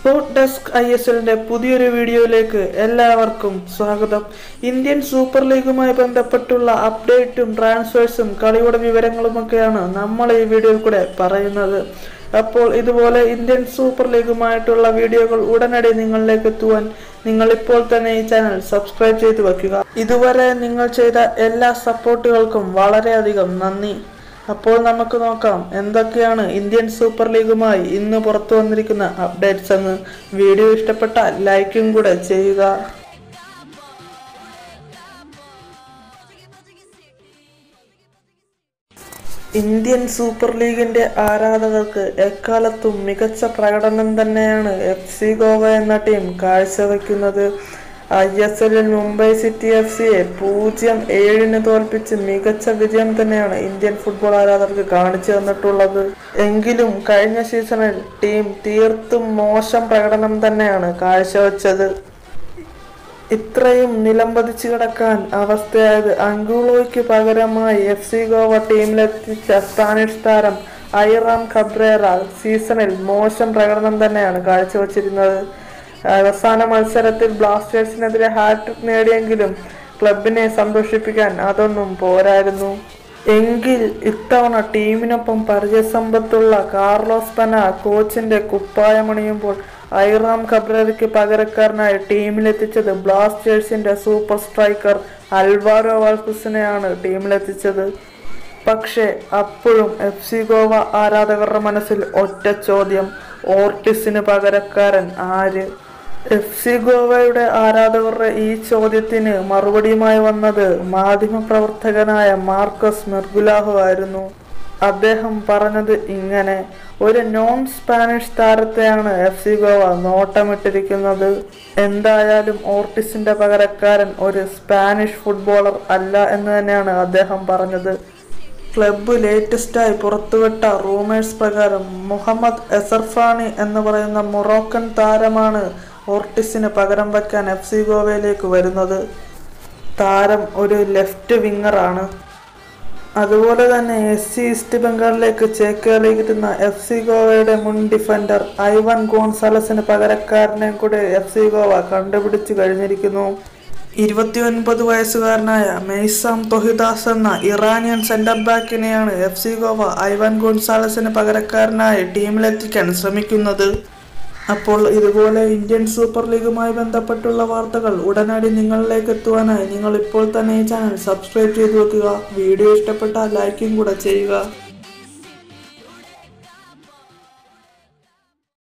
Sports desk ISLന്റെ പുതിയൊരു വീഡിയോയിലേക്ക് എല്ലാവർക്കും സ്വാഗതം. ഇന്ത്യൻ സൂപ്പർ ലീഗുമായി ബന്ധപ്പെട്ടുള്ള അപ്ഡേറ്റും ട്രാൻസ്ഫേഴ്സും കളിയുടെ വിവരങ്ങളുമൊക്കെയാണ് നമ്മൾ ഈ വീഡിയോയിൽ കൂടെ പറയുന്നത്. അപ്പോൾ ഇതുപോലെ ഇന്ത്യൻ സൂപ്പർ ലീഗുമായിട്ടുള്ള വീഡിയോകൾ ഉടനടി നിങ്ങളിലേക്ക് എത്തുവാൻ നിങ്ങൾ ഇപ്പോൾ തന്നെ ഈ ചാനൽ സബ്സ്ക്രൈബ് ചെയ്ത് വെക്കുക. ഇതുവരെ നിങ്ങൾ ചെയ്ത എല്ലാ സപ്പോർട്ടുകൾക്കും വളരെയധികം നന്ദി. അപ്പോൾ നമുക്ക് നോക്കാം എന്തൊക്കെയാണ് ഇന്ത്യൻ സൂപ്പർ ലീഗുമായി ഇന്ന് പുറത്തു വന്നിരിക്കുന്ന അപ്ഡേറ്റ്സ് എന്ന്. വീഡിയോ ഇഷ്ടപ്പെട്ടാൽ ലൈക്കും കൂടെ ചെയ്യുക. ഇന്ത്യൻ സൂപ്പർ ലീഗിന്റെ ആരാധകർക്ക് എക്കാലത്തും മികച്ച പ്രകടനം തന്നെയാണ് FC ഗോവ എന്ന ടീം കാഴ്ചവെക്കുന്നത്. ISLൽ മുംബൈ സിറ്റി FCയെ 0-7 തോൽപ്പിച്ച് മികച്ച വിജയം തന്നെയാണ് ഇന്ത്യൻ ഫുട്ബോൾ ആരാധകർക്ക് കാണിച്ചു തന്നിട്ടുള്ളത്. എങ്കിലും കഴിഞ്ഞ സീസണിൽ ടീം തീർത്തും മോശം പ്രകടനം തന്നെയാണ് കാഴ്ചവെച്ചത്. ഇത്രയും നിലംപതിച്ചു കിടക്കാൻ അവസ്ഥയായത് അങ്കുളോയ്ക്ക് പകരമായി FC ഗോവ ടീമിലെത്തിച്ച സ്പാനിഷ് താരം ഐറാം കബ്രേറ സീസണിൽ മോശം പ്രകടനം തന്നെയാണ് കാഴ്ചവെച്ചിരുന്നത്. അവസാന മത്സരത്തിൽ ബ്ലാസ്റ്റേഴ്സിനെതിരെ ഹാട്രിക് നേടിയെങ്കിലും ക്ലബിനെ സന്തോഷിപ്പിക്കാൻ അതൊന്നും പോരായിരുന്നു. എങ്കിൽ ഇത്തവണ ടീമിനൊപ്പം പരിചയസമ്പത്തുള്ള കാർലോസ് പെന കോച്ചിന്റെ കുപ്പായമണിയുമ്പോൾ ഐറാം കബ്രേറയ്ക്ക് പകരക്കാരനായി ടീമിലെത്തിച്ചത് ബ്ലാസ്റ്റേഴ്സിന്റെ സൂപ്പർ സ്ട്രൈക്കർ അൽവാരോ വാൽക്കസിനെയാണ് ടീമിലെത്തിച്ചത്. പക്ഷേ അപ്പോഴും FC ഗോവ ആരാധകരുടെ മനസ്സിൽ ഒറ്റ ചോദ്യം: ഓർട്ടിസിന് പകരക്കാരൻ ആര്? FC ഗോവയുടെ ആരാധകരുടെ ഈ ചോദ്യത്തിന് മറുപടിയുമായി വന്നത് മാധ്യമപ്രവർത്തകനായ മാർക്കസ് മെർഗുലാഹോ ആയിരുന്നു. അദ്ദേഹം പറഞ്ഞത് ഇങ്ങനെ: ഒരു നോൺ സ്പാനിഷ് താരത്തെയാണ് FC ഗോവ നോട്ടമിട്ടിരിക്കുന്നത്. എന്തായാലും ഓർട്ടിസിന്റെ പകരക്കാരൻ ഒരു സ്പാനിഷ് ഫുട്ബോളർ അല്ല എന്ന് തന്നെയാണ് അദ്ദേഹം പറഞ്ഞത്. ക്ലബ്ബ് ലേറ്റസ്റ്റായി പുറത്തുവിട്ട റൂമേഴ്സ് പ്രകാരം മുഹമ്മദ് എസർഫാനി എന്ന് പറയുന്ന മൊറോക്കൻ താരമാണ് ഓർട്ടിസിന് പകരം വയ്ക്കാൻ FC ഗോവയിലേക്ക് വരുന്നത്. താരം ഒരു ലെഫ്റ്റ് വിങ്ങറാണ്. അതുപോലെ തന്നെ SC ഈസ്റ്റ് ബംഗാളിലേക്ക് ചേക്കേറിയിരുന്ന FC ഗോവയുടെ മുൻ ഡിഫൻഡർ ഐവൻ ഗോൺസാലസിന് പകരക്കാരനെ കൂടെ FC ഗോവ കണ്ടുപിടിച്ചു കഴിഞ്ഞിരിക്കുന്നു. 29 വയസ്സുകാരനായ മെയ്സാം തൊഹിദാസ് എന്ന ഇറാനിയൻ സെന്റർ ബാക്കിനെയാണ് FC ഗോവ ഐവൻ ഗോൺസാലസിന് പകരക്കാരനായി ടീമിലെത്തിക്കാൻ ശ്രമിക്കുന്നത്. അപ്പോൾ ഇതുപോലെ ഇന്ത്യൻ സൂപ്പർ ലീഗുമായി ബന്ധപ്പെട്ടുള്ള വാർത്തകൾ ഉടനടി നിങ്ങളിലേക്ക് എത്തുവാനായി നിങ്ങൾ ഇപ്പോൾ തന്നെ ഈ ചാനൽ സബ്സ്ക്രൈബ് ചെയ്ത് വെക്കുക. വീഡിയോ ഇഷ്ടപ്പെട്ടാൽ ലൈക്കും കൂടെ ചെയ്യുക.